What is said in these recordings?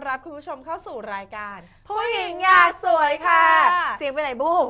รับคุณผู้ชมเข้าสู่รายการผู้หญิงอยากสวยค่ะเสียงไปไหนบู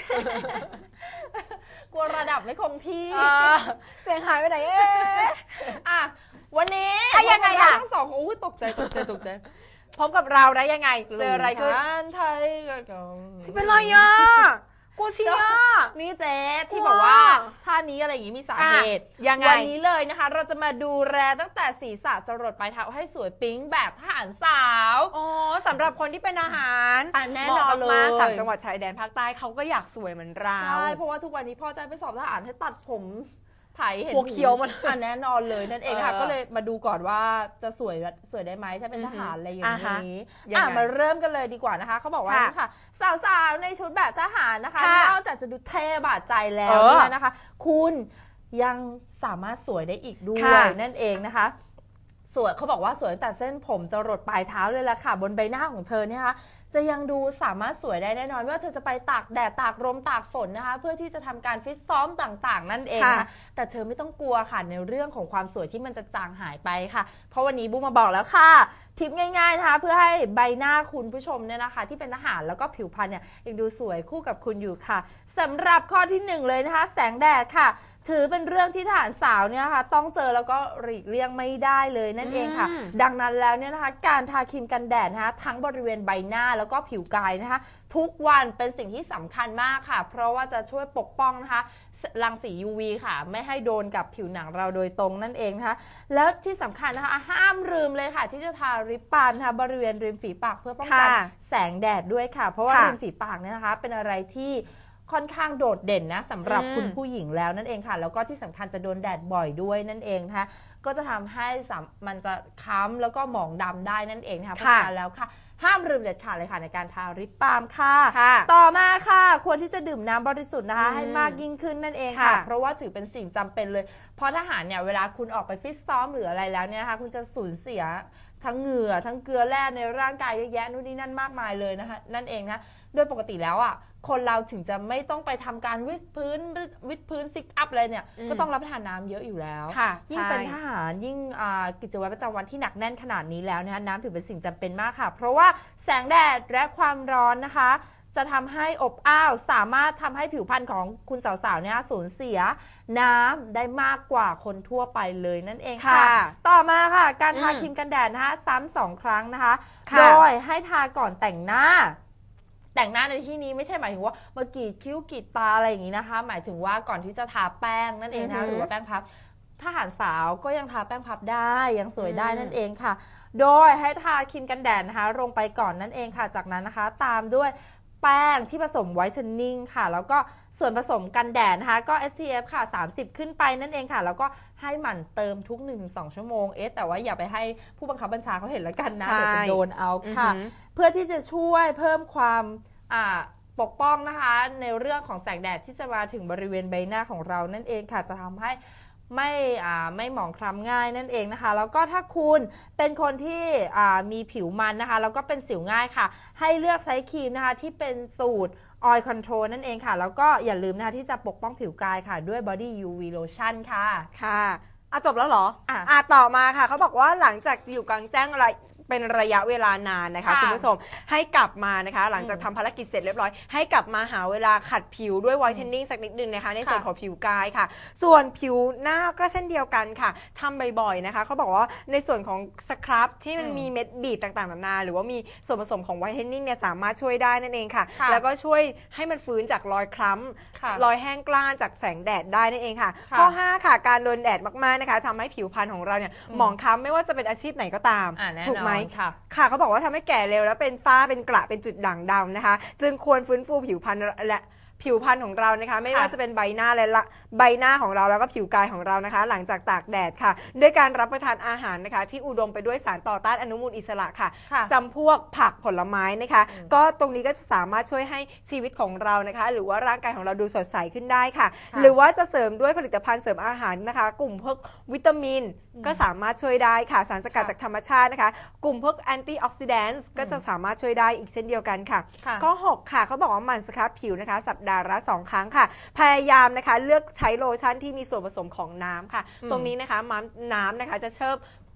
กลัวระดับไม่คงที่เสียงหายไปไหนอ่ะวันนี้ยังไงล่ะทั้งสองอู้ตกใจพบกับเราได้ยังไงเจออะไรขึ้นไทยก็ชิเป็นไรอ่ะกลัวเชียนี่เจ๊ที่บอกว่าท่านี้อะไรอย่างนี้มีสาเหตุยังไงวันนี้เลยนะคะเราจะมาดูแลตั้งแต่ศีรษะจรดปลายเท้าให้สวยปิ๊งแบบทหารสาวอ๋อสำหรับคนที่เป็นอาหารแน่นอนเลยสามจังหวัดชายแดนภาคใต้เขาก็อยากสวยเหมือนเราใช่เพราะว่าทุกวันนี้พ่อใจไปสอบทหารให้ตัดผมไถเห็นหัวเขียวมันแน่นอนเลยนั่นเองค่ะก็เลยมาดูก่อนว่าจะสวยได้ไหมถ้าเป็นทหารอะไรอย่างนี้มาเริ่มกันเลยดีกว่านะคะเขาบอกว่าค่ะสาวๆในชุดแบบทหารนะคะนอกจากจะดูเท่บาดใจแล้วเนี่ยนะคะคุณยังสามารถสวยได้อีกด้วยนั่นเองนะคะสวยเขาบอกว่าสวยตั้งแต่เส้นผมจรดปลายเท้าเลยล่ะค่ะบนใบหน้าของเธอเนี่ยค่ะจะยังดูสามารถสวยได้แน่นอนว่าเธอจะไปตากแดดตากลมตากฝนนะคะเพื่อที่จะทำการฟิตซ้อมต่างๆนั่นเองนะคะแต่เธอไม่ต้องกลัวค่ะในเรื่องของความสวยที่มันจะจางหายไปค่ะเพราะวันนี้บูมมาบอกแล้วค่ะทิปง่ายๆนะคะเพื่อให้ใบหน้าคุณผู้ชมเนี่ยนะคะที่เป็นทหารแล้วก็ผิวพรรณเนี่ยยังดูสวยคู่กับคุณอยู่ค่ะสำหรับข้อที่1เลยนะคะแสงแดดค่ะถือเป็นเรื่องที่ทหารสาวเนี่ยค่ะต้องเจอแล้วก็หลีกเลี่ยงไม่ได้เลยนั่นเองค่ะดังนั้นแล้วเนี่ยนะคะการทาครีมกันแดดนะคะทั้งบริเวณใบหน้าแล้วก็ผิวกายนะคะทุกวันเป็นสิ่งที่สำคัญมากค่ะเพราะว่าจะช่วยปกป้องนะคะรังสี UV ค่ะไม่ให้โดนกับผิวหนังเราโดยตรงนั่นเองนะคะแล้วที่สำคัญนะคะห้ามลืมเลยค่ะที่จะทาลิปบาล์มนะคะบริเวณริมฝีปากเพื่อป้องกันแสงแดดด้วยค่ะเพราะว่าริมฝีปากเนี่ยนะคะเป็นอะไรที่ค่อนข้างโดดเด่นนะสำหรับคุณผู้หญิงแล้วนั่นเองค่ะแล้วก็ที่สำคัญจะโดนแดดบ่อยด้วยนั่นเองนะคะก็จะทำให้มันจะค้ำแล้วก็หมองดำได้นั่นเองนะคะเพราะฉะนั้นแล้วค่ะห้ามลืมเด็ดขาดเลยค่ะในการทาลิปบาล์มค่ะต่อมาค่ะควรที่จะดื่มน้ำบริสุทธิ์นะคะให้มากยิ่งขึ้นนั่นเองค่ะเพราะว่าถือเป็นสิ่งจำเป็นเลยเพราะทหารเนี่ยเวลาคุณออกไปฟิตซ้อมหรืออะไรแล้วเนี่ยนะคะคุณจะสูญเสียทั้งเหงื่อทั้งเกลือแร่ในร่างกายเยอะแยะนู่นนี่นั่นมากมายเลยนะคะนั่นเองนะโดยปกติแล้วอ่ะคนเราถึงจะไม่ต้องไปทำการวิดพื้นซิกอัพอะไรเนี่ยก็ต้องรับประทานน้ำเยอะอยู่แล้วยิ่งเป็นทหารยิ่งกิจวัตรประจำวันที่หนักแน่นขนาดนี้แล้วนะคะน้ำถือเป็นสิ่งจำเป็นมากค่ะเพราะว่าแสงแดดและความร้อนนะคะจะทำให้อบอ้าวสามารถทำให้ผิวพรรณของคุณสาวๆเนี่ยสูญเสียน้ำได้มากกว่าคนทั่วไปเลยนั่นเองค่ะต่อมาค่ะการทาครีมกันแดดนะคะซ้ำ2 ครั้งนะคะโดยให้ทาก่อนแต่งหน้าในที่นี้ไม่ใช่หมายถึงว่าเมื่อกี้คิ้วกีดตาอะไรอย่างนี้นะคะหมายถึงว่าก่อนที่จะทาแป้งนั่นเองนะหรือว่าแป้งพับทหารสาวก็ยังทาแป้งพับได้ยังสวยได้นั่นเองค่ะโดยให้ทาครีมกันแดดนะคะลงไปก่อนนั่นเองค่ะจากนั้นนะคะตามด้วยแป้งที่ผสมไวท์เทนนิ่งค่ะแล้วก็ส่วนผสมกันแดดนะคะก็ SPF ค่ะ30ขึ้นไปนั่นเองค่ะแล้วก็ให้หมั่นเติมทุก 1-2 ชั่วโมงแต่ว่าอย่าไปให้ผู้บังคับบัญชาเขาเห็นแล้วกันนะเดี๋ยวจะโดนเอาค่ะเพื่อที่จะช่วยเพิ่มความปกป้องนะคะในเรื่องของแสงแดดที่จะมาถึงบริเวณใบหน้าของเรานั่นเองค่ะจะทำให้ไม่หมองคล้ำง่ายนั่นเองนะคะแล้วก็ถ้าคุณเป็นคนที่มีผิวมันนะคะแล้วก็เป็นสิวง่ายค่ะให้เลือกใช้ครีมนะคะที่เป็นสูตร Oil Control นั่นเองค่ะแล้วก็อย่าลืมนะคะที่จะปกป้องผิวกายค่ะด้วย Body UV Lotion ค่ะจบแล้วเหรอต่อมาค่ะเขาบอกว่าหลังจากอยู่กลางแจ้งอะไรเป็นระยะเวลานานนะคะคุณผู้ชมให้กลับมานะคะหลังจากทำภารกิจเสร็จเรียบร้อยให้กลับมาหาเวลาขัดผิวด้วยไวท์เทนนิ่งสักนิดนึงนะคะในส่วนของผิวกายค่ะส่วนผิวหน้าก็เช่นเดียวกันค่ะทำบ่อยๆนะคะเขาบอกว่าในส่วนของสครับที่มันมีเม็ดบีดต่างๆนานาหรือว่ามีส่วนผสมของไวท์เทนนิ่งเนี่ยสามารถช่วยได้นั่นเองค่ะแล้วก็ช่วยให้มันฟื้นจากรอยคล้ำรอยแห้งกร้านจากแสงแดดได้นั่นเองค่ะข้อ5ค่ะการโดนแดดมากๆนะคะทำให้ผิวพรรณของเราเนี่ยหมองคล้ำไม่ว่าจะเป็นอาชีพไหนก็ตามถูกไหมค่ะเขาบอกว่าทำให้แก่เร็วแล้วเป็นฝ้าเป็นกระเป็นจุดด่างดำนะคะจึงควรฟื้นฟูผิวพรรณและผิวพรรณของเรานะคะไม่ว่าจะเป็นใบหน้าและใบหน้าของเราแล้วก็ผิวกายของเรานะคะหลังจากตากแดดค่ะด้วยการรับประทานอาหารนะคะที่อุดมไปด้วยสารต่อต้านอนุมูลอิสระค่ะจำพวกผักผลไม้นะคะก็ตรงนี้ก็จะสามารถช่วยให้ชีวิตของเรานะคะหรือว่าร่างกายของเราดูสดใสขึ้นได้ค่ะหรือว่าจะเสริมด้วยผลิตภัณฑ์เสริมอาหารนะคะกลุ่มพวกวิตามินก็สามารถช่วยได้ค่ะสารสกัดจากธรรมชาตินะคะกลุ่มพวกแอนตี้ออกซิแดนต์ก็จะสามารถช่วยได้อีกเช่นเดียวกันค่ะข้อ6ค่ะเขาบอกว่าหมั่นสครับผิวนะคะสัปดาห์ละ2 ครั้งค่ะพยายามนะคะเลือกใช้โลชั่นที่มีส่วนผสมของน้ำค่ะตรงนี้นะคะน้ำนะคะจะ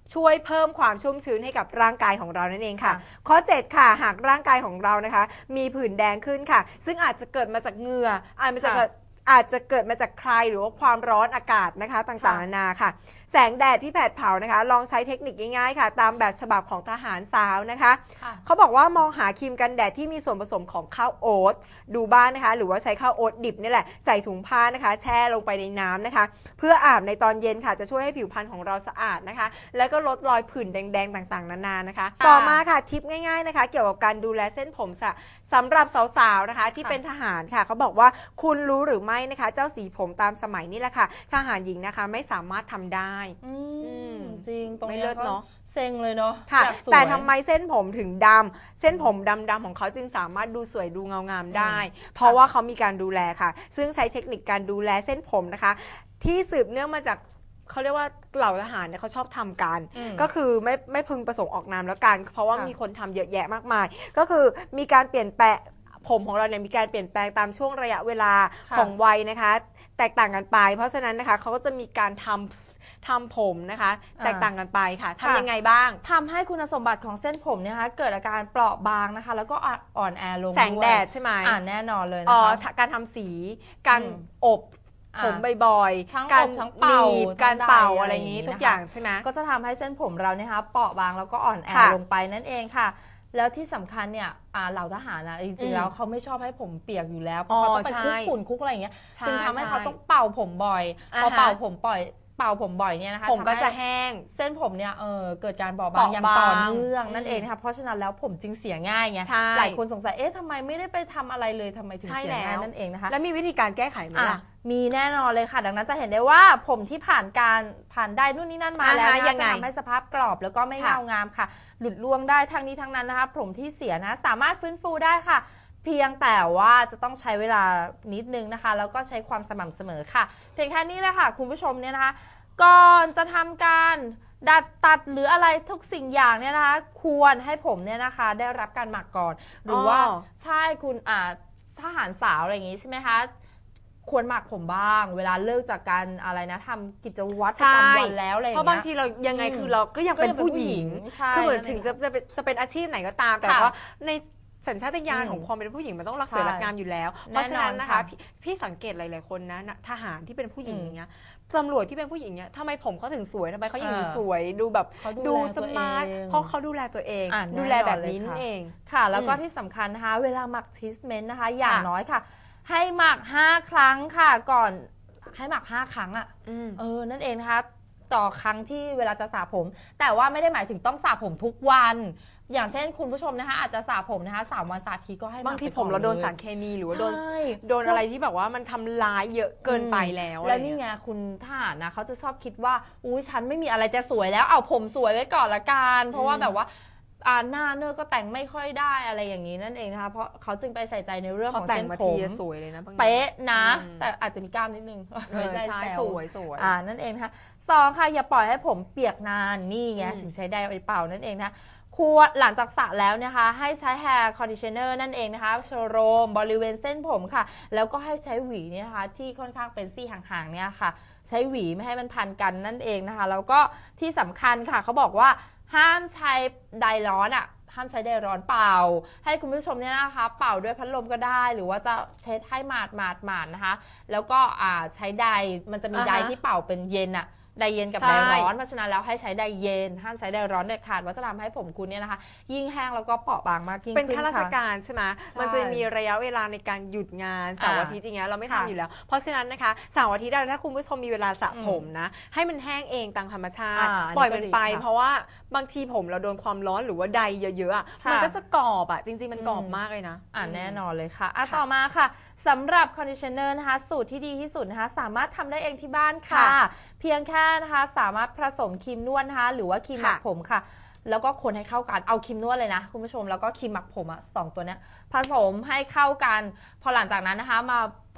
ช่วยเพิ่มความชุ่มชื้นให้กับร่างกายของเรานั่นเองค่ะข้อ 7 ค่ะหากร่างกายของเรานะคะมีผื่นแดงขึ้นค่ะซึ่งอาจจะเกิดมาจากเหงื่ออาจจะเกิดมาจากใครหรือว่าความร้อนอากาศนะคะต่างๆนานาค่ะแสงแดดที่แผดเผานะคะลองใช้เทคนิคง่ายๆค่ะตามแบบฉบับของทหารสาวนะคะเขาบอกว่ามองหาครีมกันแดดที่มีส่วนผสมของข้าวโอ๊ตดูบ้านนะคะหรือว่าใช้ข้าวโอ๊ตดิบนี่แหละใส่ถุงผ้านะคะแช่ลงไปในน้ำนะคะเพื่ออาบในตอนเย็นค่ะจะช่วยให้ผิวพรรณของเราสะอาดนะคะแล้วก็ลดรอยผื่นแดงๆต่างๆนานานะคะต่อมาค่ะทิปง่ายๆนะคะเกี่ยวกับการดูแลเส้นผมสำหรับสาวๆนะคะที่เป็นทหารค่ะเขาบอกว่าคุณรู้หรือไม่นะคะเจ้าสีผมตามสมัยนี่แหละค่ะทหารหญิงนะคะไม่สามารถทำได้จริงตรงนี้เลิศเนาะเซ็งเลยเนาะค่ะแต่ทำไมเส้นผมถึงดำเส้นผมดำๆของเขาจึงสามารถดูสวยดูเงางามได้เพราะว่าเขามีการดูแลค่ะซึ่งใช้เทคนิคการดูแลเส้นผมนะคะที่สืบเนื่องมาจากเขาเรียกว่าเหล่าทหารเนี่ยเขาชอบทำกันก็คือไม่พึงประสงค์ออกนามแล้วกันเพราะว่ามีคนทำเยอะแยะมากมายก็คือมีการเปลี่ยนแปลงผมของเราเนี่ยมีการเปลี่ยนแปลงตามช่วงระยะเวลาของวัยนะคะแตกต่างกันไปเพราะฉะนั้นนะคะเขาก็จะมีการทำผมนะคะแตกต่างกันไปค่ะทำยังไงบ้างทำให้คุณสมบัติของเส้นผมเนี่ยนะคะเกิดอาการเปราะบางนะคะแล้วก็อ่อนแอลงแสงแดดใช่ไหมแน่นอนเลยนะคะการทำสีการอบผมบ่อยๆการเป่าการเป่าอะไรอย่างนี้ทุกอย่างใช่ไหมก็จะทำให้เส้นผมเราเนี่ยคะเปราะบางแล้วก็อ่อนแอลงไปนั่นเองค่ะแล้วที่สำคัญเนี่ยเหล่าทหารนะจริงๆแล้วเขาไม่ชอบให้ผมเปียกอยู่แล้วเพราะเขาต้องไปคุกฝุ่นคุกอะไรอย่างเงี้ยจึงทำให้เขาต้องเป่าผมบ่อยพอเป่าผมบ่อยเนี่ยนะคะผมก็จะแห้งเส้นผมเนี่ยเกิดการเปราะบางอย่างต่อเนื่องนั่นเองนะคะเพราะฉะนั้นแล้วผมจึงเสียง่ายไงหลายคนสงสัยทำไมไม่ได้ไปทำอะไรเลยทำไมถึงเสียง่ายนั่นเองนะคะแล้วมีวิธีการแก้ไขไหมล่ะมีแน่นอนเลยค่ะดังนั้นจะเห็นได้ว่าผมที่ผ่านได้นู่นนี่นั่นมาแล้วนะจะทำให้สภาพกรอบแล้วก็ไม่เงางามค่ะหลุดร่วงได้ทั้งนี้ทั้งนั้นนะคะผมที่เสียนะสามารถฟื้นฟูได้ค่ะเพียงแต่ว่าจะต้องใช้เวลานิดนึงนะคะแล้วก็ใช้ความสม่ำเสมอค่ะเพียงแค่นี้แหละค่ะคุณผู้ชมเนี่ยนะคะก่อนจะทำการตัดหรืออะไรทุกสิ่งอย่างเนี่ยนะคะควรให้ผมเนี่ยนะคะได้รับการหมักก่อนหรือว่าใช่คุณทหารสาวอะไรอย่างงี้ใช่ไหมคะควรหมักผมบ้างเวลาเลิกจากการอะไรนะทำกิจวัตรประจำวันแล้วอะไรอย่างเงี้ยเพราะบางทีเรายังไงคือเราก็ยังเป็นผู้หญิงคือเหมือนถึงจะเป็นอาชีพไหนก็ตามแต่ว่าในสัญชาตญาณของความเป็นผู้หญิงมันต้องรักสวยรักงามอยู่แล้วเพราะฉะนั้นนะคะพี่สังเกตหลายๆคนนะทหารที่เป็นผู้หญิงอย่างเงี้ยตำรวจที่เป็นผู้หญิงเนี่ยทำไมผมเขาถึงสวยทำไมเขายังสวยดูแบบดูสมาร์ทเพราะเขาดูแลตัวเองดูแลแบบนี้นั่นเองค่ะแล้วก็ที่สำคัญนะคะเวลาหมักทรีทเมนต์นะคะอย่างน้อยค่ะให้หมัก5 ครั้งค่ะก่อนให้หมัก5 ครั้งนั่นเองนะคะต่อครั้งที่เวลาจะสระผมแต่ว่าไม่ได้หมายถึงต้องสระผมทุกวันอย่างเช่นคุณผู้ชมนะคะอาจจะสระผมนะคะ3 วันสระทีก็ให้บางทีผมเราโดนสารเคมีหรือว่าโดนอะไรที่แบบว่ามันทำร้ายเยอะเกินไปแล้วแล้วนี่ไงคุณทหารนะเขาจะชอบคิดว่าอุ้ยฉันไม่มีอะไรจะสวยแล้วเอาผมสวยไว้ก่อนละกันเพราะว่าแบบว่าหน้าเนื้อก็แต่งไม่ค่อยได้อะไรอย่างนี้นั่นเองนะคะเพราะเขาจึงไปใส่ใจในเรื่องของเส้นผมสวยเลยนะเป๊ะนะแต่อาจจะมีกล้ามนิดนึงไม่ใช่สวยนั่นเองนะคะ2ค่ะอย่าปล่อยให้ผมเปียกนานนี่ไงถึงใช้ไดร์เป่านั่นเองนะควรหลังจากสระแล้วนะคะให้ใช้ hair conditioner นั่นเองนะคะโชโรมบริเวณเส้นผมค่ะแล้วก็ให้ใช้หวีเนี่ยนะคะที่ค่อนข้างเป็นซี่ห่างๆเนี่ยค่ะใช้หวีไม่ให้มันพันกันนั่นเองนะคะแล้วก็ที่สำคัญค่ะเขาบอกว่าห้ามใช้ไดร์ร้อนห้ามใช้ไดร์ร้อนเป่าให้คุณผู้ชมเนี่ยนะคะเป่าด้วยพัดลมก็ได้หรือว่าจะเช็ดให้หมาดนะคะแล้วก็ใช้ไดร์มันจะมีไดร์ที่เป่าเป็นเย็นไดร์เย็นกับไดร์ร้อนเพราะฉะนั้นแล้วให้ใช้ไดร์เย็นห้ามใช้ไดร์ร้อนเด็ดขาดว่าจะทำให้ผมคุณเนี่ยนะคะยิ่งแห้งแล้วก็เปราะบางมากยิ่งขึ้นเป็นข้าราชการใช่ไหมมันจะมีระยะเวลาในการหยุดงานเสาร์อาทิตย์อย่างเงี้ยเราไม่ทำอยู่แล้วเพราะฉะนั้นนะคะเสาร์อาทิตย์ถ้าคุณผู้ชมมีเวลาสระผมนะให้มันแห้งเองตามธรรมชาติปล่อยมันไปเพราะว่าบางทีผมเราโดนความร้อนหรือว่าไดเยอะๆมันก็จะกรอบจริงๆมันกรอบมากเลยนะแน่นอนเลยค่ะต่อมาค่ะสำหรับคอนดิชเนอร์นะคะสูตรที่ดีที่สุดนะคะสามารถทำได้เองที่บ้านค่ะเพียงแค่นะคะสามารถผสมครีมนวดนะคะหรือว่าครีมหมักผมค่ะแล้วก็คนให้เข้ากันเอาครีมนวดเลยนะคุณผู้ชมแล้วก็ครีมหมักผม2 ตัวนี้ผสมให้เข้ากันพอหลังจากนั้นนะคะมา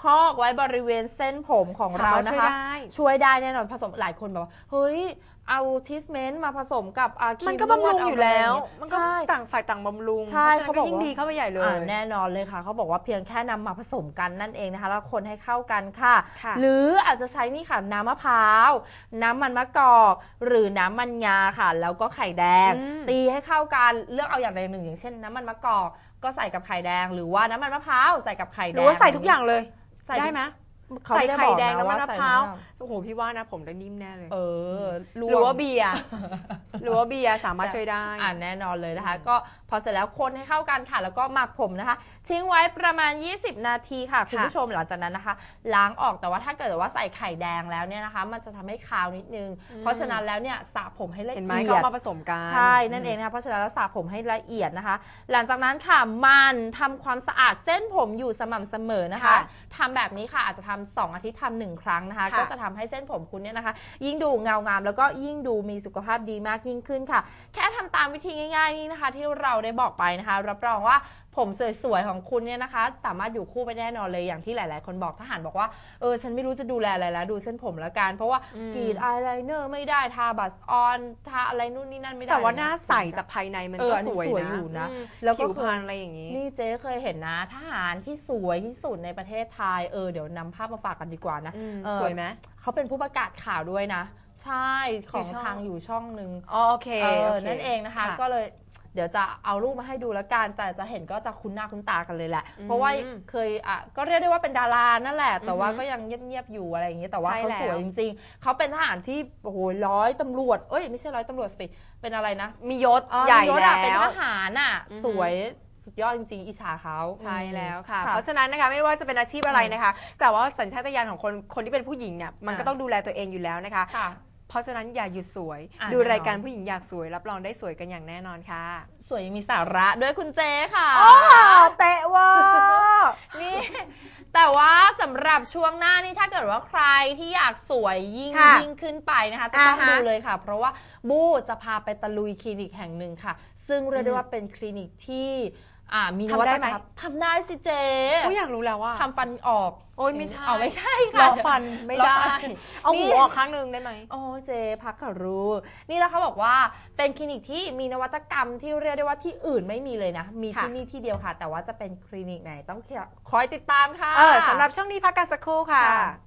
พอกไว้บริเวณเส้นผมของเรานะคะช่วยได้แน่นอนผสมหลายคนแบบว่าเฮ้ยเอาทิสเมนต์มาผสมกับครีมมันก็บำรุงอยู่แล้วมันก็ต่างฝ่ายต่างบำรุงใช่เขาบอกยิ่งดีเข้าไปใหญ่เลยแน่นอนเลยค่ะเขาบอกว่าเพียงแค่นำมาผสมกันนั่นเองนะคะแล้วคนให้เข้ากันค่ะหรืออาจจะใช้นี่ค่ะน้ำมะพร้าวน้ำมันมะกอกหรือน้ำมันงาค่ะแล้วก็ไข่แดงตีให้เข้ากันเลือกเอาอย่างใดอย่างหนึ่งอย่างเช่นน้ำมันมะกอกก็ใส่กับไข่แดงหรือว่าน้ำมันมะพร้าวใส่กับไข่แดงหรือว่าใส่ทุกอย่างเลยได้ไหมใส่ไข่แดงน้ำมันมะพร้าวโอ้โหพี่ว่านะผมได้นิ่มแน่เลยหรือว่าเบียร์สามารถช่วยได้แน่นอนเลยนะคะก็พอเสร็จแล้วคนให้เข้ากันค่ะแล้วก็หมักผมนะคะทิ้งไว้ประมาณ20นาทีค่ะคุณผู้ชมหลังจากนั้นนะคะล้างออกแต่ว่าถ้าเกิดว่าใส่ไข่แดงแล้วเนี่ยนะคะมันจะทำให้คาวนิดนึงเพราะฉะนั้นแล้วเนี่ยสระผมให้ละเอียดเห็นไหมเขามาผสมกันใช่นั่นเองนะคะเพราะฉะนั้นแล้วสระผมให้ละเอียดนะคะหลังจากนั้นค่ะมันทำความสะอาดเส้นผมอยู่สม่ำเสมอนะคะทำแบบนี้ค่ะอาจจะทำ2 อาทิตย์ทำ1 ครั้งนะคะก็จะทำให้เส้นผมคุณเนี่ยนะคะยิ่งดูเงางามแล้วก็ยิ่งดูมีสุขภาพดีมากยิ่งขึ้นค่ะแค่ทำตามวิธีง่ายๆนี้นะคะที่เราได้บอกไปนะคะรับรองว่าผมสวยๆของคุณเนี่ยนะคะสามารถอยู่คู่ไปแน่นอนเลยอย่างที่หลายๆคนบอกทหารบอกว่าฉันไม่รู้จะดูแลอะไรแล้วดูเส้นผมละกันเพราะว่ากรีดอายไลเนอร์ไม่ได้ทาบัสออนทาอะไรนู่นนี่นั่นไม่ได้แต่ว่าหน้าใสจากภายในมันก็สวยอยู่นะแล้วก็ผิวพรรณอะไรอย่างนี้นี่เจ๊เคยเห็นนะทหารที่สวยที่สุดในประเทศไทยเดี๋ยวนำภาพมาฝากกันดีกว่านะสวยไหมเขาเป็นผู้ประกาศข่าวด้วยนะใช่ของทางอยู่ช่องนึงโอเคนั่นเองนะคะก็เลยเดี๋ยวจะเอารูปมาให้ดูแล้วกันแต่จะเห็นก็จะคุ้นหน้าคุ้นตากันเลยแหละเพราะว่าเคยก็เรียกได้ว่าเป็นดารานั่นแหละแต่ว่าก็ยังเงียบๆอยู่อะไรอย่างเงี้ยแต่ว่าเขาสวยจริงๆเขาเป็นทหารที่โอ้โห100ตำรวจไม่ใช่100ตำรวจสิเป็นอะไรนะมียศใหญ่แล้วเป็นทหารสวยสุดยอดจริงๆอิจฉาเขาใช่แล้วค่ะเพราะฉะนั้นนะคะไม่ว่าจะเป็นอาชีพอะไรนะคะแต่ว่าสัญชาตญาณของคนที่เป็นผู้หญิงเนี่ยมันก็ต้องดูแลตัวเองอยู่แล้วนะคะเพราะฉะนั้นอย่าหยุดสวยดูรายการผู้หญิงอยากสวยรับรองได้สวยกันอย่างแน่นอนค่ะสวยยังมีสาระด้วยคุณเจค่ะเตะว่านี่แต่ว่าสำหรับช่วงหน้านี่ถ้าเกิดว่าใครที่อยากสวยยิ่งขึ้นไปนะคะจะต้องดูเลยค่ะเพราะว่าบูจะพาไปตะลุยคลินิกแห่งหนึ่งค่ะซึ่งเรียกได้ว่าเป็นคลินิกที่มีนวัตกรรมทำได้สิเจ๊อยากรู้แล้วว่าทำฟันออกไม่ใช่ไม่ใช่ค่ะลอกฟันไม่ได้เอาหูออกครั้งนึงได้ไหมเจ๊พักกับรู้นี่แล้วเขาบอกว่าเป็นคลินิกที่มีนวัตกรรมที่เรียกได้ว่าที่อื่นไม่มีเลยนะมีที่นี่ที่เดียวค่ะแต่ว่าจะเป็นคลินิกไหนต้องคอยติดตามค่ะสำหรับช่วงนี้พักกันสักครู่ค่ะ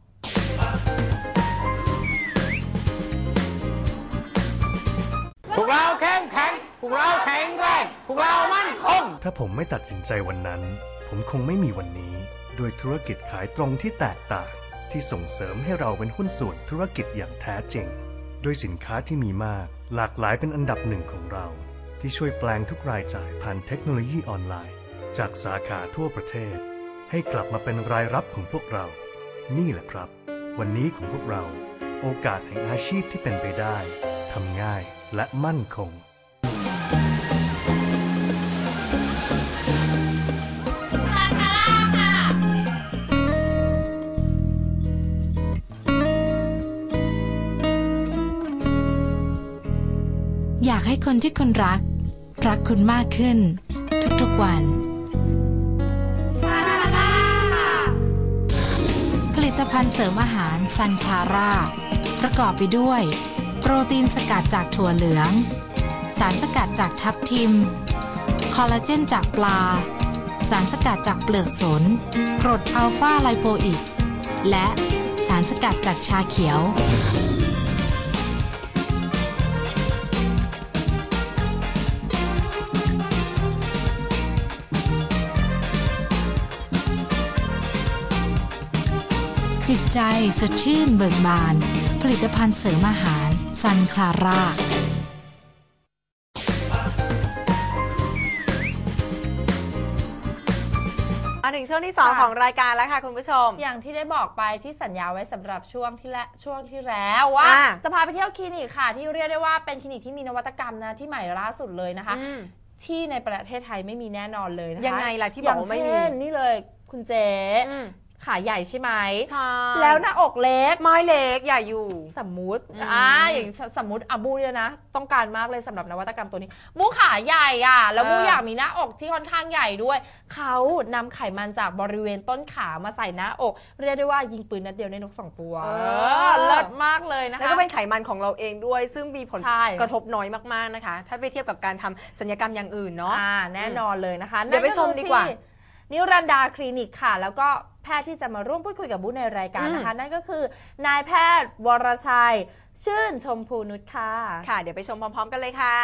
พวกเราเข้มแข็งพวกเราแข็งแรงพวกเรามั่นคงถ้าผมไม่ตัดสินใจวันนั้นผมคงไม่มีวันนี้ด้วยธุรกิจขายตรงที่แตกต่างที่ส่งเสริมให้เราเป็นหุ้นส่วนธุรกิจอย่างแท้จริงด้วยสินค้าที่มีมากหลากหลายเป็นอันดับหนึ่งของเราที่ช่วยแปลงทุกรายจ่ายผ่านเทคโนโลยีออนไลน์จากสาขาทั่วประเทศให้กลับมาเป็นรายรับของพวกเรานี่แหละครับวันนี้ของพวกเราโอกาสแห่งอาชีพที่เป็นไปได้ทำง่ายและมั่นคงอยากให้คนที่คุณรักคุณมากขึ้นทุกๆวันซันคาร่าผลิตภัณฑ์เสริมอาหารซันคาร่าประกอบไปด้วยโปรตีนสกัดจากถั่วเหลืองสารสกัดจากทับทิมคอลลาเจนจากปลาสารสกัดจากเปลือกสนกรดอัลฟาไลโปอิกและสารสกัดจากชาเขียวจิตใจสดชื่นเบิกบานผลิตภัณฑ์เสริมอาหารซันคลาร่าถึงช่วงที่2ของรายการแล้วค่ะคุณผู้ชมอย่างที่ได้บอกไปที่สัญญาไว้สำหรับช่วงที่แล้วว่าจะพาไปเที่ยวคลินิกค่ะที่เรียกได้ว่าเป็นคลินิกที่มีนวัตกรรมนะที่ใหม่ล่าสุดเลยนะคะที่ในประเทศไทยไม่มีแน่นอนเลยนะคะยังไงล่ะที่บอกว่าไม่มีนี่เลยคุณเจขาใหญ่ใช่ไหมใช่แล้วหน้าอกเล็กไม่เล็กใหญ่อยู่สมมุติอย่างสมมุติบูเนี่ยนะต้องการมากเลยสำหรับนวัตกรรมตัวนี้บูขาใหญ่แล้วบูอยากมีหน้าอกที่ค่อนข้างใหญ่ด้วยเขานำไขมันจากบริเวณต้นขามาใส่หน้าอกเรียกได้ว่ายิงปืนนัดเดียวได้นก2 ตัวเลิศมากเลยนะคะแล้วก็เป็นไขมันของเราเองด้วยซึ่งมีผลกระทบน้อยมากๆนะคะถ้าไปเทียบกับการทำศัลยกรรมอย่างอื่นเนาะแน่นอนเลยนะคะเดี๋ยวไปชมดีกว่านิรันดาคลินิกค่ะแล้วก็แพทย์ที่จะมาร่วมพูดคุยกับบูในรายการนะคะนั่นก็คือนายแพทย์วรชัยชื่นชมพูนุชค่ะค่ะเดี๋ยวไปชมพร้อมๆกันเลยค่ะ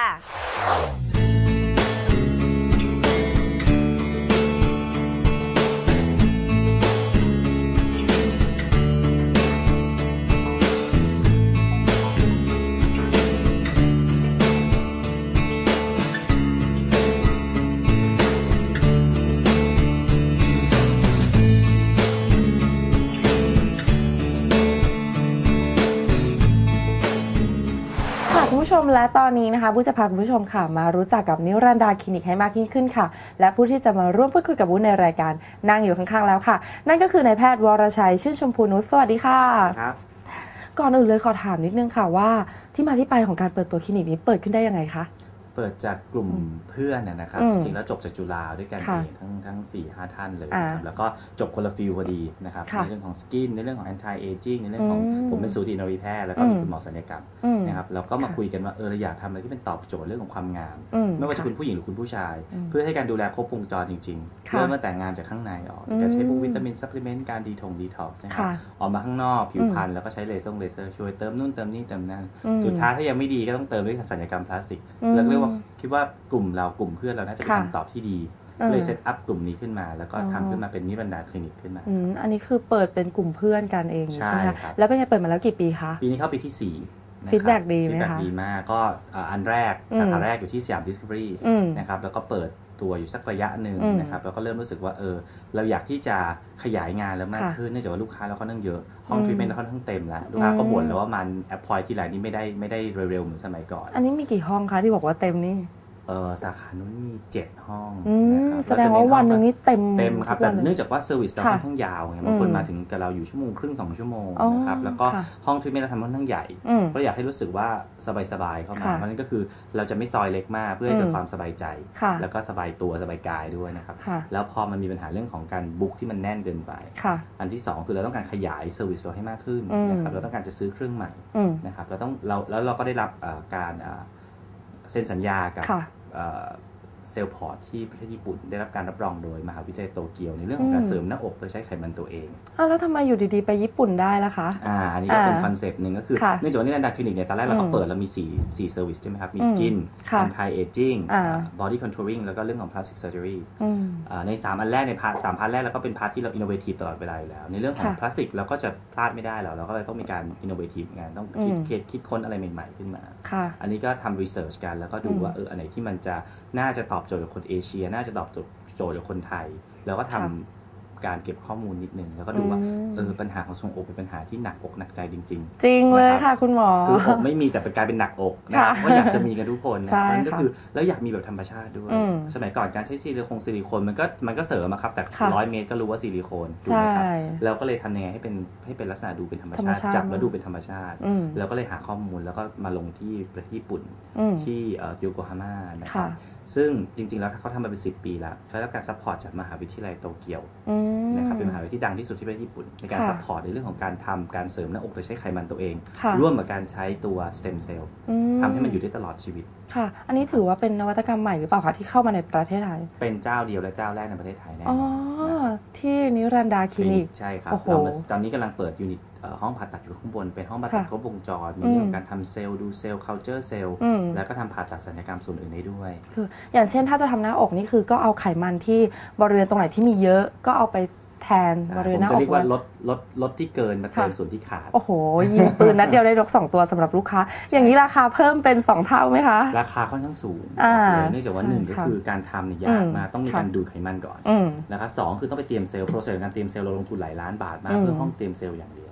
คุณผู้ชมและตอนนี้นะคะบูจะพาคุณผู้ชมค่ะมารู้จักกับนิรันดาคลินิกให้มากยิ่งขึ้นค่ะและผู้ที่จะมาร่วมพูดคุยกับบูในรายการนั่งอยู่ข้างๆแล้วค่ะนั่นก็คือนายแพทย์วรชัยชื่นชมพูนุชสวัสดีค่ะครับก่อนอื่นเลยขอถามนิดนึงค่ะว่าที่มาที่ไปของการเปิดตัวคลินิกนี้เปิดขึ้นได้ยังไงคะเปิดจากกลุ่มเพื่อนนะครับจริงแล้วจบจากจุฬาด้วยกันเองทั้ง 4-5 ท่านเลยนะครับแล้วก็จบคนละฟิลพอดีนะครับในเรื่องของสกินในเรื่องของ anti aging ในเรื่องของผมเป็นสูตินรีแพทย์แล้วก็เป็นหมอศัลยกรรมนะครับแล้วก็มาคุยกันว่าเราอยากทำอะไรที่เป็นตอบโจทย์เรื่องของความงามไม่ว่าจะเป็นผู้หญิงหรือคุณผู้ชายเพื่อให้การดูแลครบวงจรจริงๆเริ่มตั้งแต่งานจากข้างในออกการใช้พวกวิตามินซัพพลีเมนต์การดีท็อกซ์นะครับออกมาข้างนอกผิวพรรณแล้วก็ใช้เลเซอร์ช่วยเติมนู่นเติมนี่เติมนั่นสุดท้ายถ้ายังไม่ดีก็ต้องเติมด้วยศัลยกรรมพลาสติกเรียกว่าคิดว่ากลุ่มเพื่อนเราน่าจะเป็นคำตอบที่ดีเลยเซตอัพกลุ่มนี้ขึ้นมาแล้วก็ทำขึ้นมาเป็นนิรันดาคลินิกขึ้นมาอันนี้คือเปิดเป็นกลุ่มเพื่อนกันเองใช่ไหมคะแล้วเป็นไงเปิดมาแล้วกี่ปีคะปีนี้เข้าปีที่4 ฟีดแบ็กดีไหมคะฟีดแบ็กดีมากก็อันแรกสาขาแรกอยู่ที่สยามดิสคัฟเวอรี่นะครับแล้วก็เปิดตัวอยู่สักระยะหนึ่งนะครับแล้วก็เริ่มรู้สึกว่าเราอยากที่จะขยายงานแล้วมากขึ้นเนื่องจากว่าลูกค้าเราค่อนข้างเยอะห้องทรีทเมนต์เราค่อนข้างเต็มแล้วลูกค้าก็บ่นแล้วว่ามันแอปพลอยที่ไรนี่ไม่ได้เร็วๆเหมือนสมัยก่อนอันนี้มีกี่ห้องคะที่บอกว่าเต็มนี่สาขานู้นมี7 ห้องนะครับแสดงว่าวันหนึ่งนี่เต็มครับแต่เนื่องจากว่าเซอร์วิสเราค่อนข้างยาวไงบางคนมาถึงกับเราอยู่ชั่วโมงครึ่ง2 ชั่วโมงนะครับแล้วก็ห้องทรีทเมนต์เราทำค่อนข้างใหญ่เพราะอยากให้รู้สึกว่าสบายๆเข้ามาเพราะนั่นก็คือเราจะไม่ซอยเล็กมากเพื่อให้เกิดความสบายใจแล้วก็สบายตัวสบายกายด้วยนะครับแล้วพอมันมีปัญหาเรื่องของการบุ๊กที่มันแน่นเกินไปอันที่2คือเราต้องการขยายเซอร์วิสเราให้มากขึ้นนะครับเราต้องการจะซื้อเครื่องใหม่นะครับแล้วเราก็ได้รับการเซ็นสัญญากับเซลล์พอร์ตที่ประเทศญี่ปุ่นได้รับการรับรองโดยมหาวิทยาลัยโตเกียวในเรื่องของการเสริมหน้าอกโดยใช้ไขมันตัวเองแล้วทำไมอยู่ดีๆไปญี่ปุ่นได้ล่ะคะอันนี้ก็เป็นคอนเซปต์หนึ่งก็คือเนื่องจากว่านิรันดาคลินิกเนี่ยตอนแรกเราก็เปิดแล้วมี4เซอร์วิสใช่ไหมครับมีสกิน anti aging body contouring แล้วก็เรื่องของ plastic surgery ใน3อันแรกในพาร์ท3พาร์ทแรกเราก็เป็นพาร์ทที่เรา innovative ตลอดเวลาอยู่แล้วในเรื่องของพลาสติกเราก็จะพลาดไม่ได้เราก็เลยต้องมีการ innovative งานต้องคิดค้นอะไรใหม่ๆขึ้นมาอันนี้ก็ทำ research กันแล้วก็ดูว่าอันไหนที่มันน่าจะตอบโจทย์กับคนเอเชียน่าจะตอบโจทย์กับคนไทยแล้วก็ทำการเก็บข้อมูลนิดนึงแล้วก็ดูว่าปัญหาของทรวงอกเป็นปัญหาที่หนักอกหนักใจจริงจริงเลยค่ะคุณหมอคืออกไม่มีแต่กลายเป็นหนักอกนะว่าอยากจะมีกันทุกคนนะนั่นก็คือแล้วอยากมีแบบธรรมชาติด้วยสมัยก่อนการใช้ซิลิโคนมันก็เสริมครับแต่100 เมตรก็รู้ว่าซิลิโคนถูกไหมครับแล้วก็เลยทำยังไงให้เป็นลักษณะดูเป็นธรรมชาติจับแล้วดูเป็นธรรมชาติแล้วก็เลยหาข้อมูลแล้วก็มาลงที่ประเทศญี่ปุ่นที่โยโกฮาม่านะครับซึ่งจริงๆแล้วเขาทำมาเป็น10 ปีแล้วเขาได้รับการซัพพอร์ตจากมหาวิทยาลัยโตเกียวนะครับเป็นมหาวิทยาลัยที่ดังที่สุดที่ประเทศญี่ปุ่นในการซัพพอร์ตในเรื่องของการเสริมหน้าอกโดยใช้ไขมันตัวเองร่วมกับการใช้ตัวสเต็มเซลล์ทำให้มันอยู่ได้ตลอดชีวิตค่ะอันนี้ถือว่าเป็นนวัตกรรมใหม่หรือเปล่าคะที่เข้ามาในประเทศไทยเป็นเจ้าเดียวและเจ้าแรกในประเทศไทยแน่ที่นิรันดาคลินิกใช่ครับเราตอนนี้กำลังเปิดยูนิตห้องผ่าตัดอยู่ข้างบนเป็นห้องผ่าตัดครบวงจรมีเรื่องของการทำเซลล์ดูเซลล์ culture เซลล์แล้วก็ทำผ่าตัดศัลยกรรมส่วนอื่นได้ด้วยคืออย่างเช่นถ้าจะทำหน้าอกนี่คือก็เอาไขมันที่บริเวณตรงไหนที่มีเยอะก็เอาไปแทนบริเวณหน้าอกผมจะเรียกว่าลดที่เกินมาเติมส่วนที่ขาดโอ้โหยิงปืนนัดเดียวได้นก2 ตัวสำหรับลูกค้าอย่างนี้ราคาเพิ่มเป็น2 เท่าไหมคะราคาค่อนข้างสูงเนื่องจากว่า1ก็คือการทำเนี่ยยากมากต้องมีการดูดไขมันก่อนนะคะ2คือต้องไปเตรียมเซลล์โปรเซสการเตรียมเซลล์เราลงทุนหลายล้านบาทมากเพื่อห้องเตรียมเซลล์อย่างเดียว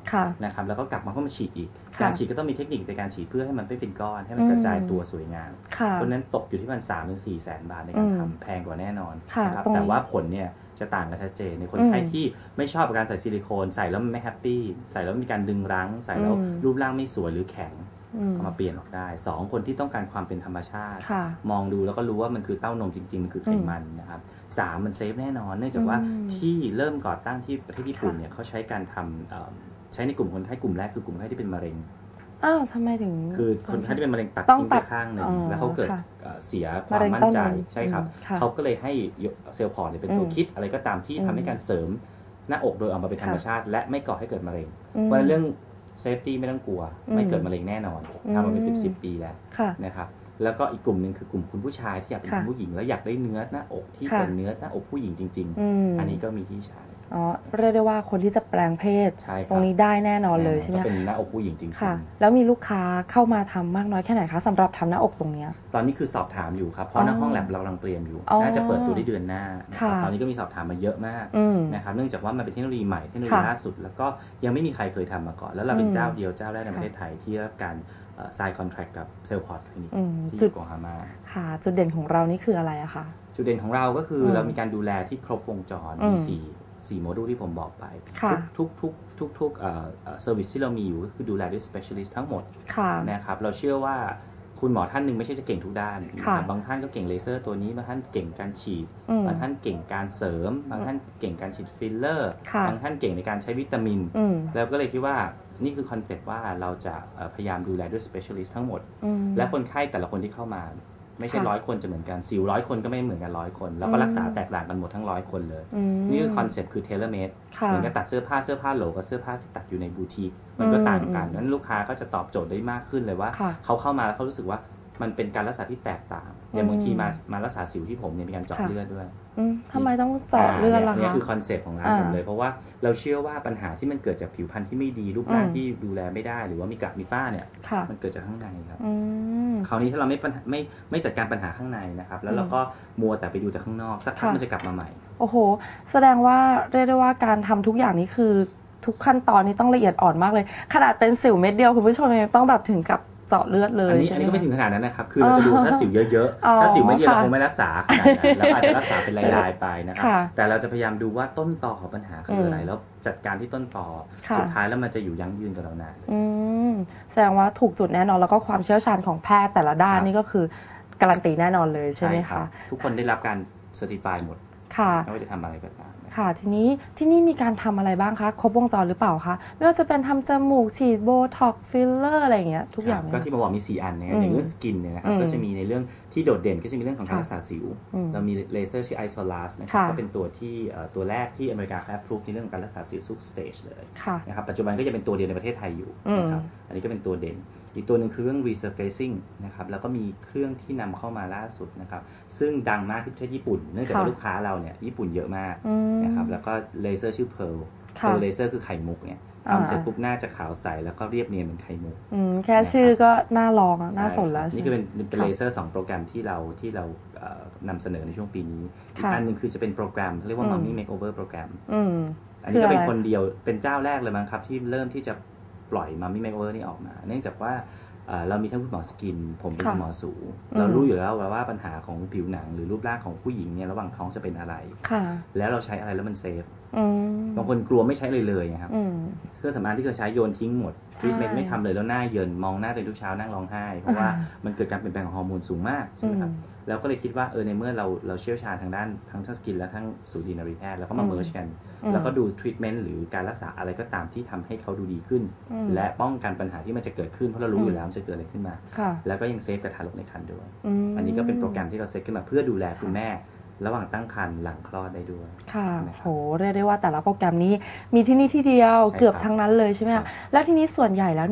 นะครับแล้วก็กลับมาเข้ามาฉีดอีกการฉีดก็ต้องมีเทคนิคในการฉีดเพื่อให้มันไม่เป็นก้อนให้มันกระจายตัวสวยงามเพราะนั้นตกอยู่ที่มัน3-4 แสนบาทในการทำแพงกว่าแน่นอนนะครับแต่ว่าผลเนี่ยจะต่างกันชัดเจนในคนไข้ที่ไม่ชอบการใส่ซิลิโคนใส่แล้วมันไม่แฮปปี้ใส่แล้วมีการดึงรั้งใส่แล้วรูปร่างไม่สวยหรือแข็งเอามาเปลี่ยนออกได้2คนที่ต้องการความเป็นธรรมชาติมองดูแล้วก็รู้ว่ามันคือเต้านมจริงๆมันคือไขมันนะครับ3มันเซฟแน่นอนเนื่องจากว่าที่เริ่มก่อตั้งที่ประเทศญี่ปุ่นเนี่ยเขาใช้การทำใช้ในกลุ่มคนไข้กลุ่มแรกคือกลุ่มคนไข้ที่เป็นมะเร็งทำไมถึงคือคนไข้ที่เป็นมะเร็งตัดทิ้งไปข้างหนึ่งแล้วเขาเกิดเสียความมั่นใจใช่ครับเขาก็เลยให้เซลล์พอร์ตเป็นตัวคิดอะไรก็ตามที่ทำให้การเสริมหน้าอกโดยออกมาเป็นธรรมชาติและไม่ก่อให้เกิดมะเร็งเพราะเรื่องเซฟตี้ไม่ต้องกลัวไม่เกิดมะเร็งแน่นอนทำมาเป็น10 ปีแล้วนะครับแล้วก็อีกกลุ่มหนึ่งคือกลุ่มคุณผู้ชายที่อยากเป็นผู้หญิงแล้วอยากได้เนื้อหน้าอกที่เป็นเนื้อหน้าอกผู้หญิงจริงๆอันนี้ก็มีที่ใช้เรียกได้ว่าคนที่จะแปลงเพศตรงนี้ได้แน่นอนเลยใช่ไหมเป็นหน้าอกผู้หญิงจริงๆแล้วมีลูกค้าเข้ามาทำมากน้อยแค่ไหนคะสำหรับทำหน้าอกตรงนี้ตอนนี้คือสอบถามอยู่ครับเพราะในห้องแลบเรากำลังเตรียมอยู่น่าจะเปิดตัวได้เดือนหน้าตอนนี้ก็มีสอบถามมาเยอะมากนะครับเนื่องจากว่ามันเป็นเทคโนโลยีใหม่เทคโนโลยีล่าสุดแล้วก็ยังไม่มีใครเคยทำมาก่อนแล้วเราเป็นเจ้าเดียวเจ้าแรกในประเทศไทยที่รับการsign contract กับเซลล์พอร์ตคลินิกที่อยู่โกฮาม่าค่ะจุดเด่นของเรานี่คืออะไรอะคะจุดเด่นของเราก็คือเรามีการดูแลที่ครบวงจรมี4โมดูลที่ผมบอกไปทุกเซอร์วิสที่เรามีอยู่ก็คือดูแลด้วย specialist ทั้งหมดนะครับเราเชื่อว่าคุณหมอท่านหนึ่งไม่ใช่จะเก่งทุกด้านบางท่านก็เก่งเลเซอร์ตัวนี้บางท่านเก่งการฉีดบางท่านเก่งการเสริมบางท่านเก่งการฉีดฟิลเลอร์บางท่านเก่งในการใช้วิตามินแล้วก็เลยคิดว่านี่คือคอนเซ็ปต์ว่าเราจะพยายามดูแลด้วย specialist ทั้งหมดและคนไข้แต่ละคนที่เข้ามาไม่ใช่100 คนจะเหมือนกัน100 คนก็ไม่เหมือนกัน100 คนแล้วก็รักษาแตกต่างกันหมดทั้ง100 คนเลยนี่คือคอนเซ็ปต์คือ tailor made เหมือนกับตัดเสื้อผ้าโหลกับเสื้อผ้าที่ตัดอยู่ในบูติกมันก็ต่างกันนั้นลูกค้าก็จะตอบโจทย์ได้มากขึ้นเลยว่าเขาเข้ามาแล้วเขารู้สึกว่ามันเป็นการรักษาที่แตกต่างอย่างบางทีมารักษาสิวที่ผมเนี่ยมีการเจาะเลือดด้วยทำไมต้องเจาะเลือดล่ะคะนี่คือคอนเซ็ปต์ของร้านผมเลยเพราะว่าเราเชื่อว่าปัญหาที่มันเกิดจากผิวพรรณที่ไม่ดีรูปร่างที่ดูแลไม่ได้หรือว่ามีกระมีฝ้าเนี่ยมันเกิดจากข้างในครับคราวนี้ถ้าเราไม่จัดการปัญหาข้างในนะครับแล้วเราก็มัวแต่ไปดูแต่ข้างนอกสักพักมันจะกลับมาใหม่โอ้โหแสดงว่าเรียกได้ว่าการทำทุกอย่างนี้คือทุกขั้นตอนนี้ต้องละเอียดอ่อนมากเลยขนาดเป็นสิวเม็ดเดียวคุณผู้ชมยังต้องแบบถึงกับเจาะเลือดเลยอันนี้ก็ไม่ถึงขนาดนั้นนะครับคือเราจะดูถ้าสิวเยอะๆถ้าสิวไม่เยอะเราคงไม่รักษาขนาดนั้นแล้วอาจจะรักษาเป็นรายๆไปนะครับแต่เราจะพยายามดูว่าต้นตอของปัญหาคืออะไรแล้วจัดการที่ต้นตอสุดท้ายแล้วมันจะอยู่ยั่งยืนกับเรานานแสดงว่าถูกจุดแน่นอนแล้วก็ความเชี่ยวชาญของแพทย์แต่ละด้านนี่ก็คือการันตีแน่นอนเลยใช่ไหมคะทุกคนได้รับการเซอร์ติฟายหมดไม่ว่าจะทำอะไรก็ตามค่ะทีนี้ที่นี่มีการทำอะไรบ้างคะครบวงจรหรือเปล่าคะไม่ว่าจะเป็นทำจมูกฉีดโบท็อกซ์ฟิลเลอร์อะไรอย่างเงี้ยทุกอย่างก็ที่มาบอกมี4 อันเนี่ยอย่างเรื่องสกินเนี่ยนะครับก็จะมีในเรื่องที่โดดเด่นก็จะมีเรื่องของการรักษาสิวเรามีเลเซอร์ชื่อไอโซลัสนะครับก็เป็นตัวที่ตัวแรกที่อเมริกาเขาแอปพรูฟในเรื่องของการรักษาสิวทุกสเตจเลยนะครับปัจจุบันก็จะเป็นตัวเดียวในประเทศไทยอยู่นะครับอันนี้ก็เป็นตัวเด่นอีกตัวหนึ่งคือเรื่อง resurfacing นะครับแล้วก็มีเครื่องที่นำเข้ามาล่าสุดนะครับซึ่งดังมากที่ประเทศญี่ปุ่นเนื่องจากว่าลูกค้าเราเนี่ยญี่ปุ่นเยอะมากนะครับแล้วก็เลเซอร์ชื่อ Pearl เลเซอร์คือไข่มุกเนี่ยทำเสร็จปุ๊บหน้าจะขาวใสแล้วก็เรียบเนียนเหมือนไข่มุกแค่ชื่อก็น่าลองน่าสนแล้วนี่ก็เป็นเลเซอร์2 โปรแกรมที่เรานำเสนอในช่วงปีนี้อีกอันหนึ่งคือจะเป็นโปรแกรมเรียกว่า Mummy Makeover โปรแกรมอันนี้ก็เป็นคนเดียวเป็นเจ้าแรกเลยมั้งครับที่เริ่มที่จะปล่อย Mummy Makeover นี่ออกมาเนื่องจากว่าเรามีทั้งคุณหมอสกินผมเป็นคุณหมอสูเรารู้อยู่แล้วว่าปัญหาของผิวหนังหรือรูปร่างของผู้หญิงเนี่ยระหว่างท้องจะเป็นอะไรแล้วเราใช้อะไรแล้วมันเซฟบางคนกลัวไม่ใช้เลยนะครับเครื่องสำอางที่เคยใช้โยนทิ้งหมดทรีทเมนต์ไม่ทำเลยแล้วหน้าเยินมองหน้าตัวเองทุกเช้านั่งร้องไห้เพราะว่ามันเกิดการเปลี่ยนแปลงของฮอร์โมนสูงมากใช่ไหมครับแล้วก็เลยคิดว่าในเมื่อเราเชี่ยวชาญทางด้านทั้งสกินและทั้งสูตินรีแพทย์แล้วก็มาเมิร์จกันแล้วก็ดูทรีทเมนต์หรือการรักษาอะไรก็ตามที่ทำให้เขาดูดีขึ้นและป้องกันปัญหาที่มันจะเกิดขึ้นเพราะเรารู้อยู่แล้วมันจะเกิดอะไรขึ้นมาแล้วก็ยังเซฟกระทารกในครรภ์ด้วยอันนี้ก็เป็นโปรแกรมที่เราเซตขึ้นมาเพื่อดูแลคุณแม่ระหว่างตั้งครรภ์หลังคลอดได้ด้วยค่ะโหเรียกได้ว่าแต่ละโปรแกรมนี้มีที่นี่ที่เดียวเกือบทั้งนั้นเลยใช่ไหมคะแล้วที่นี้ส่วนใหญ่แล้วเนี่ย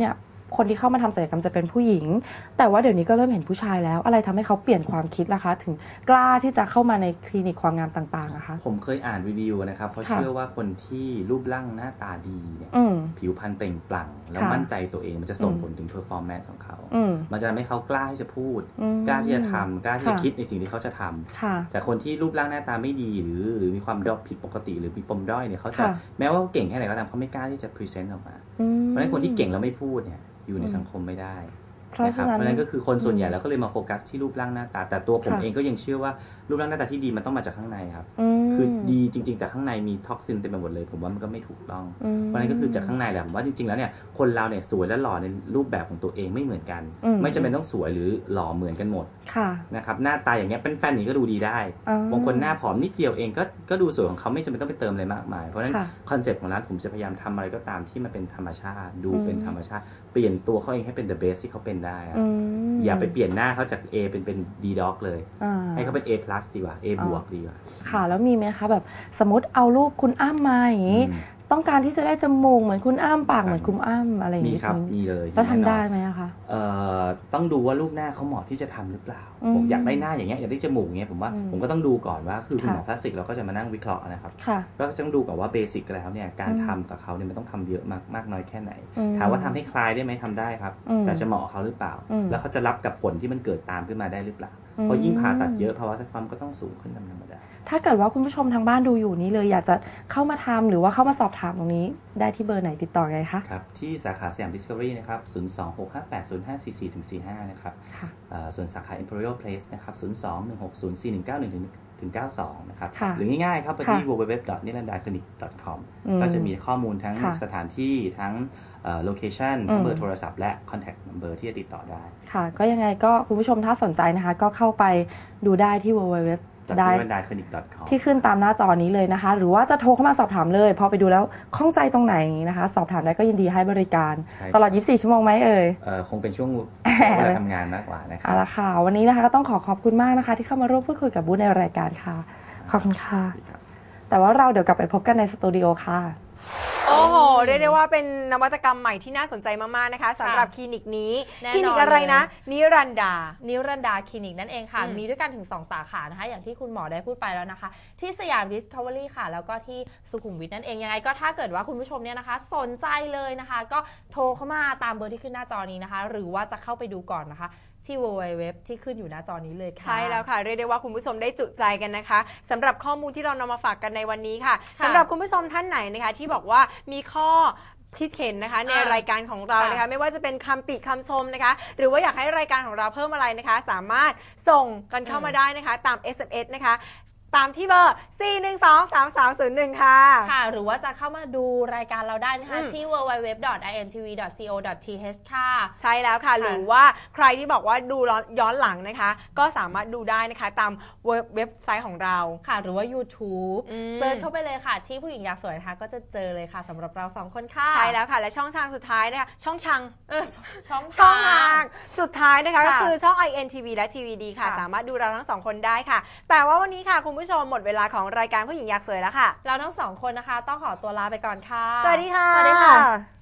คนที่เข้ามาทำศัลยกรรมจะเป็นผู้หญิงแต่ว่าเดี๋ยวนี้ก็เริ่มเห็นผู้ชายแล้วอะไรทำให้เขาเปลี่ยนความคิดล่ะคะถึงกล้าที่จะเข้ามาในคลินิกความงามต่างๆนะคะผมเคยอ่านรีวิวนะครับเขาเชื่อว่าคนที่รูปร่างหน้าตาดีเนี่ยผิวพรรณเปล่งปลั่งแล้วมั่นใจตัวเองมันจะส่งผลถึง performance ของเขามันจะทำให้เขากล้าที่จะพูดกล้าที่จะทำกล้าที่จะคิดในสิ่งที่เขาจะทำแต่คนที่รูปร่างหน้าตาไม่ดีหรือมีความด้อยผิดปกติหรือมีปมด้อยเนี่ยเขาจะแม้ว่าเก่งแค่ไหนก็ตามเขาไม่กล้าที่จะพรีเซนต์ออกมาเพราะฉะนั้นคนที่เก่งแล้วไม่พูดเนี่ยอยู่ในสังคมไม่ได้เพราะฉะนั้นก็คือคนส่วนใหญ่แล้วก็เลยมาโฟกัสที่รูปร่างหน้าตาแต่ตัวผมเองก็ยังเชื่อว่ารูปร่างหน้าตาที่ดีมันต้องมาจากข้างในครับคือดีจริงๆแต่ข้างในมีท็อกซินเต็มไปหมดเลยผมว่ามันก็ไม่ถูกต้องเพราะฉะนั้นก็คือจากข้างในแหละผมว่าจริงๆแล้วเนี่ยคนเราเนี่ยสวยและหล่อในรูปแบบของตัวเองไม่เหมือนกันไม่จำเป็นต้องสวยหรือหล่อเหมือนกันหมดนะครับหน้าตาอย่างเงี้ยแป้นๆอย่างนี้ก็ดูดีได้บางคนหน้าผอมนิดเดียวเองก็ดูสวยของเขาไม่จำเป็นต้องไปเติมอะไรมากมายเพราะฉะนั้นคอนเซ็ปต์ของร้านผมจะพยายามทำอะไรก็ตามที่มันเป็นธรรมชาติดูเป็นธรรมชาติเปลี่ยนตัวเขาเองให้เป็น the best ที่เขาเป็นได้อย่าไปเปลี่ยนหน้าเขาจาก A เป็น D dog เลยให้เขาเป็น A plus ดีกว่า A บวกดีกว่าค่ะแล้วมีไหมคะแบบสมมติเอารูปคุณอ้ำมาอย่างนี้ต้องการที่จะได้จมูกเหมือนคุณอ้ำปากเหมือนคุณอ้ำอะไรอย่างนี้มีครับมีเลยแล้วทำได้ไหมคะต้องดูว่ารูปหน้าเขาเหมาะที่จะทำหรือเปล่าผมอยากได้หน้าอย่างเงี้ยอยากได้จมูกอย่างเงี้ยผมว่าผมก็ต้องดูก่อนว่าคือคุณหมอพลาสติกเราก็จะมานั่งวิเคราะห์นะครับก็ต้องดูก่อนว่าเบสิกแล้วเนี่ยการทำกับเขาเนี่ยมันต้องทำเยอะมากน้อยแค่ไหนถามว่าทำให้คลายได้ไหมทำได้ครับแต่จะเหมาะเขาหรือเปล่าแล้วเขาจะรับกับผลที่มันเกิดตามขึ้นมาได้หรือเปล่าเพราะยิ่งผ่าตัดเยอะภาวะแทรกซ้อนก็ต้องสูงขึ้นธรรมดาถ้าเกิดว่าคุณผู้ชมทางบ้านดูอยู่นี้เลยอยากจะเข้ามาทำหรือว่าเข้ามาสอบถามตรงนี้ได้ที่เบอร์ไหนติดต่อไงคะครับที่สาขาสยาม Discovery นะครับ026580544-45นะครับส่วนสาขา Imperial Place นะครับ02-160-4191-92 นะครับหรือง่ายๆครับไปที่ www.nirandaclinic.com ก็จะมีข้อมูลทั้งสถานที่ทั้งโลเคชันทั้งเบอร์โทรศัพท์และ contact number ที่จะติดต่อได้ค่ะก็ยังไงก็คุณผู้ชมถ้าสนใจนะคะก็เข้าไปดูได้ที่ wwwได้ที่ขึ้นตามหน้าจอนี้เลยนะคะหรือว่าจะโทรเข้ามาสอบถามเลยพอไปดูแล้วข้องใจตรงไหนนะคะสอบถามได้ก็ยินดีให้บริการตลอด24ชั่วโมงไหมคงเป็นช่วงเวลาทำงานมากกว่านะครับเอาละค่ะวันนี้นะคะก็ต้องขอบคุณมากนะคะที่เข้ามาร่วมพูดคุยกับบูธในรายการค่ะขอบคุณค่ะแต่ว่าเราเดี๋ยวกลับไปพบกันในสตูดิโอค่ะโอ้โหเรียกได้ว่าเป็นนวัตกรรมใหม่ที่น่าสนใจมากๆนะคะสำหรับคลินิกนี้คลินิกอะไรนะนิรันดาคลินิกนั่นเองค่ะมีด้วยกันถึง2สาขานะคะอย่างที่คุณหมอได้พูดไปแล้วนะคะที่สยาม Discovery ค่ะแล้วก็ที่สุขุมวิทนั่นเองยังไงก็ถ้าเกิดว่าคุณผู้ชมเนี่ยนะคะสนใจเลยนะคะก็โทรเข้ามาตามเบอร์ที่ขึ้นหน้าจอนี้นะคะหรือว่าจะเข้าไปดูก่อนนะคะที่ www ที่ขึ้นอยู่หน้าจอนี้เลยค่ะใช่แล้วค่ะเรียกได้ว่าคุณผู้ชมได้จุใจกันนะคะสำหรับข้อมูลที่เรานำมาฝากกันในวันนี้ค่ะสำหรับคุณผู้ชมท่านไหนนะคะที่บอกว่ามีข้อคิดเห็นนะคะในรายการของเรานะคะไม่ว่าจะเป็นคำติคำชมนะคะหรือว่าอยากให้รายการของเราเพิ่มอะไรนะคะสามารถส่งกันเข้ามาได้นะคะตาม SMS นะคะตามที่เบอร์ 412-3301 ค่ะค่ะหรือว่าจะเข้ามาดูรายการเราได้นะคะที่ www.intv.co.th ค่ะใช่แล้วค่ะหรือว่าใครที่บอกว่าดูย้อนหลังนะคะก็สามารถดูได้นะคะตามเว็บไซต์ของเราค่ะหรือว่า YouTube เซิร์ชเข้าไปเลยค่ะที่ผู้หญิงอยากสวยนะคะก็จะเจอเลยค่ะสำหรับเรา2คนค่ะใช่แล้วค่ะและช่องทางสุดท้ายนะคะช่องทางสุดท้ายนะคะก็คือช่อง INTV และ TVD ค่ะสามารถดูเราทั้ง2คนได้ค่ะแต่ว่าวันนี้ค่ะคุณผู้ชมหมดเวลาของรายการผู้หญิงอยากสวยแล้วค่ะเราทั้ง2คนนะคะต้องขอตัวลาไปก่อนค่ะสวัสดีค่ะ